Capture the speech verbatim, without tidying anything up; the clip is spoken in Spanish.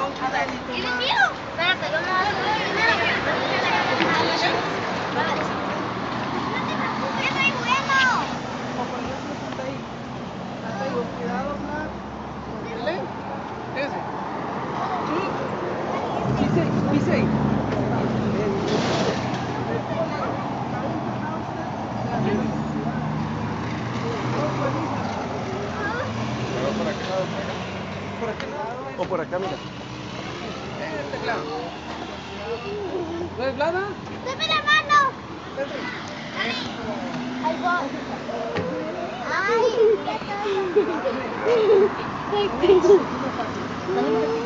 ¿Y el mío? Espérate, yo me voy a subir primero. ¡Qué muy bueno! Cuidado, Blas. ¿Dile? Ese. Pise, pise. Por acá. Por aquel lado. O por acá, mira. Este lado. ¿No es Blada? ¡Dame la mano! Ahí voy. Ay, ya está.